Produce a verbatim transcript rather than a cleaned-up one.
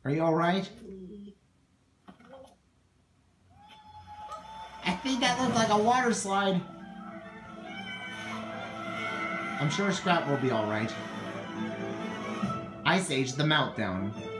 Are you alright? I think that looked like a water slide. I'm sure Scrap will be alright. Ice Age, the Meltdown.